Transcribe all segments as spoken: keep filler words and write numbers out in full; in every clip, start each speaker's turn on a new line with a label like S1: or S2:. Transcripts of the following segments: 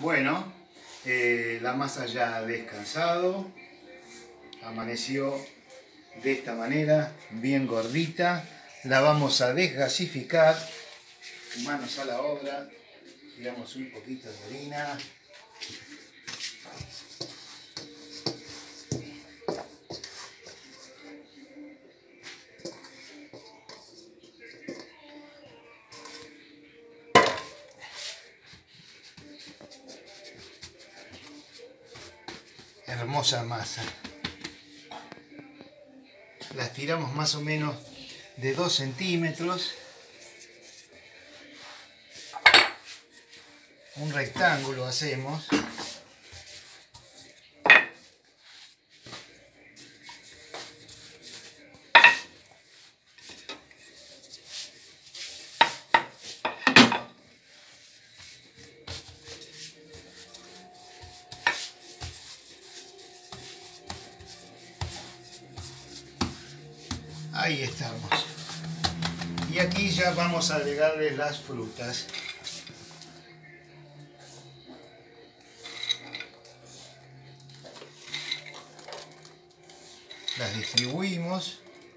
S1: Bueno, eh, la masa ya ha descansado, amaneció de esta manera, bien gordita. La vamos a desgasificar, manos a la obra, tiramos un poquito de harina. Hermosa masa. La estiramos más o menos de dos centímetros. Un rectángulo hacemos. Ahí estamos. Y aquí ya vamos a agregarle las frutas. Las distribuimos.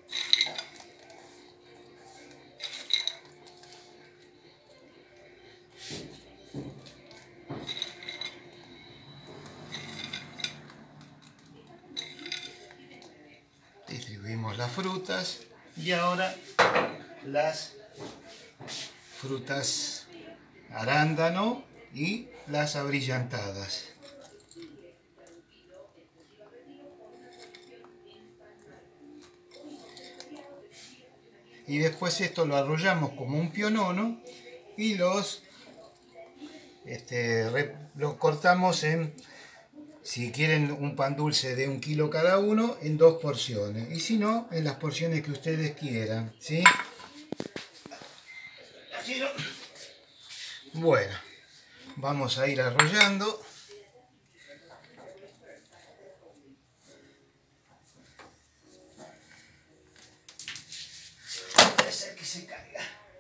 S1: Distribuimos las frutas y ahora las frutas arándano y las abrillantadas. Y después esto lo arrollamos como un pionono y los, este, re, los cortamos en, si quieren un pan dulce de un kilo cada uno, en dos porciones. Y si no, en las porciones que ustedes quieran, ¿sí? Bueno, vamos a ir arrollando. Puede ser que se caiga.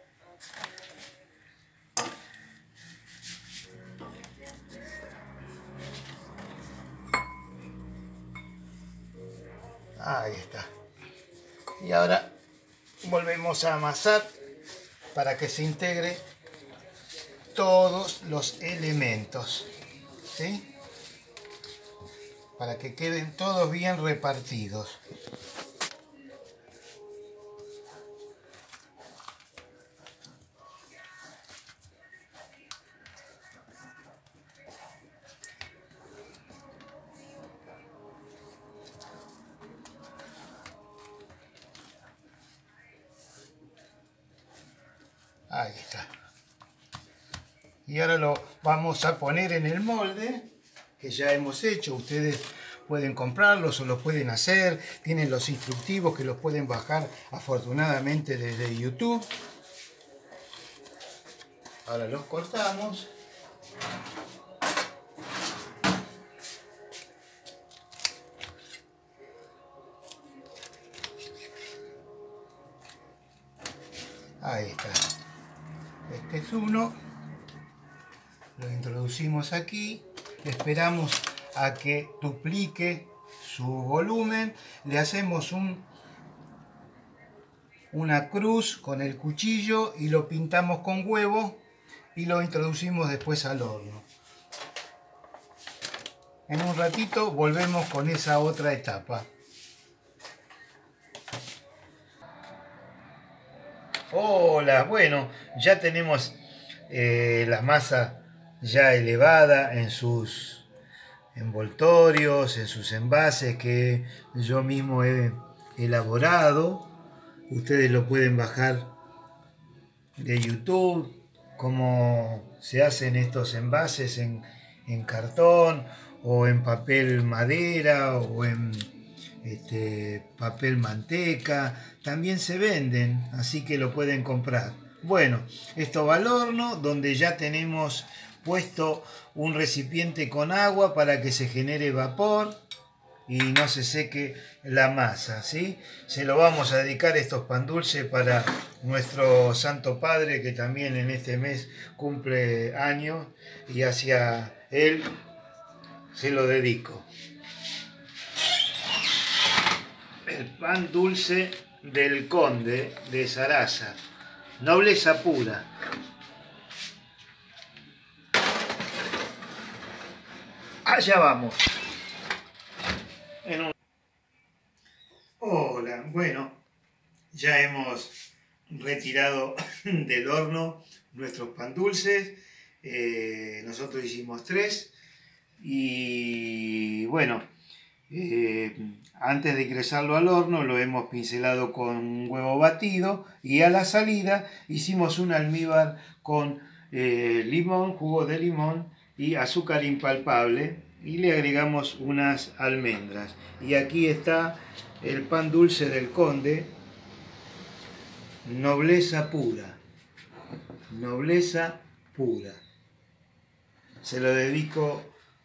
S1: Ahí está. Y ahora volvemos a amasar para que se integre todos los elementos, ¿sí? Para que queden todos bien repartidos. Ahí está. Y ahora lo vamos a poner en el molde que ya hemos hecho. Ustedes pueden comprarlos o los pueden hacer. Tienen los instructivos que los pueden bajar afortunadamente desde YouTube. Ahora los cortamos. Ahí está. Este es uno. Lo introducimos aquí. Esperamos a que duplique su volumen. Le hacemos un, una cruz con el cuchillo y lo pintamos con huevo y lo introducimos después al horno. En un ratito volvemos con esa otra etapa. Hola, bueno, ya tenemos eh, la masa ya elevada en sus envoltorios, en sus envases que yo mismo he elaborado. Ustedes lo pueden bajar de YouTube, cómo se hacen estos envases en, en cartón o en papel madera o en este, papel manteca. También se venden, así que lo pueden comprar. Bueno, esto va al horno, donde ya tenemos puesto un recipiente con agua para que se genere vapor. y no se seque la masa, ¿sí? Se lo vamos a dedicar estos pan dulces para nuestro Santo Padre, que también en este mes cumple años, y hacia él se lo dedico. El pan dulce del Conde de Sarasa, nobleza pura. Allá vamos. En un... Hola, bueno, ya hemos retirado del horno nuestros pan dulces. Eh, nosotros hicimos tres y bueno, eh, antes de ingresarlo al horno lo hemos pincelado con un huevo batido y a la salida hicimos un almíbar con eh, limón, jugo de limón y azúcar impalpable y le agregamos unas almendras. Y aquí está el pan dulce del Conde, nobleza pura, nobleza pura. Se lo dedico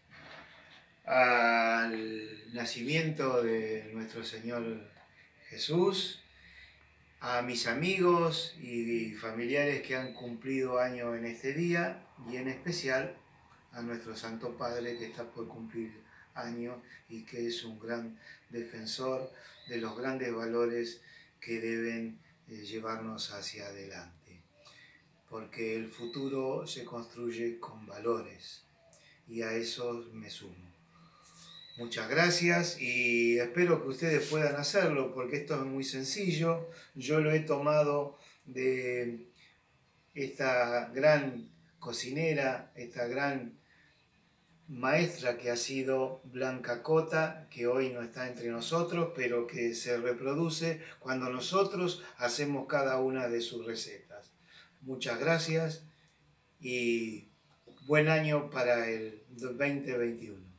S1: al nacimiento de nuestro Señor Jesús, a mis amigos y familiares que han cumplido años en este día y en especial a nuestro Santo Padre que está por cumplir años y que es un gran defensor de los grandes valores que deben eh, llevarnos hacia adelante. Porque el futuro se construye con valores y a eso me sumo. Muchas gracias y espero que ustedes puedan hacerlo porque esto es muy sencillo. Yo lo he tomado de esta gran cocinera, esta gran maestra que ha sido Blanca Cota, que hoy no está entre nosotros, pero que se reproduce cuando nosotros hacemos cada una de sus recetas. Muchas gracias y buen año para el veinte veintiuno.